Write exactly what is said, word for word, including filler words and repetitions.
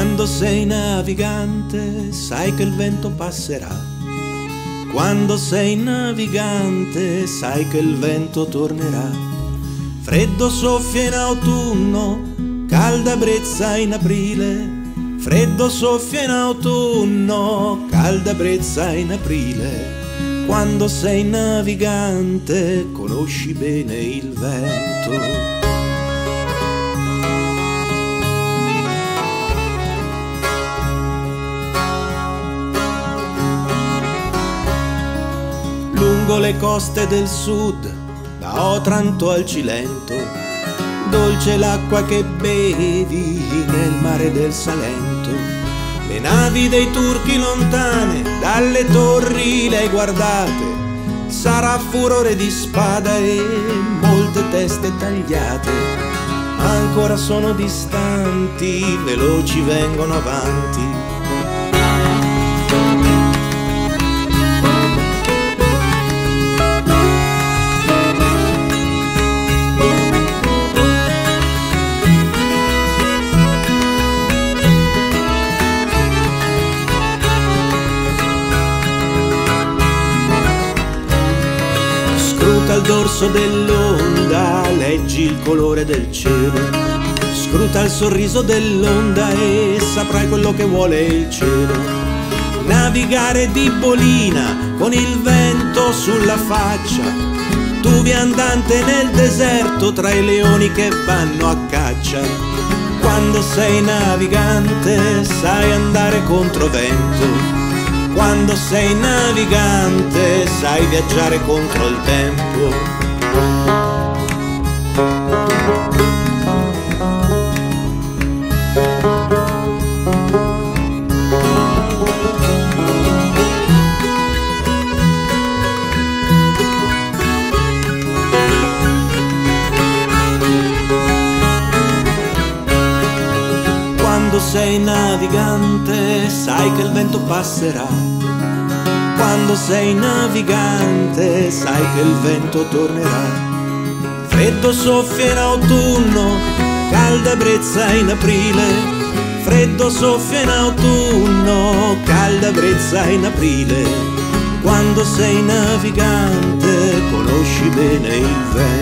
Quando sei navigante sai che il vento passerà. Quando sei navigante sai che il vento tornerà. Freddo soffia in autunno, calda brezza in aprile. Freddo soffia in autunno, calda brezza in aprile. Quando sei navigante conosci bene il vento. Lungo le coste del sud, da Otranto al Cilento, dolce l'acqua che bevi nel mare del Salento. Le navi dei turchi lontane, dalle torri le hai guardate, sarà furore di spada e molte teste tagliate. Ancora sono distanti, veloci vengono avanti. Scruta il dorso dell'onda, leggi il colore del cielo. Scruta il sorriso dell'onda e saprai quello che vuole il cielo. Navigare di bolina con il vento sulla faccia, tu viandante nel deserto tra i leoni che vanno a caccia. Quando sei navigante sai andare contro vento. Quando sei navigante sai viaggiare contro il tempo. Quando sei navigante sai che il vento passerà. Quando sei navigante sai che il vento tornerà. Freddo soffia in autunno, calda brezza in aprile. Freddo soffia in autunno, calda brezza in aprile. Quando sei navigante conosci bene il vento.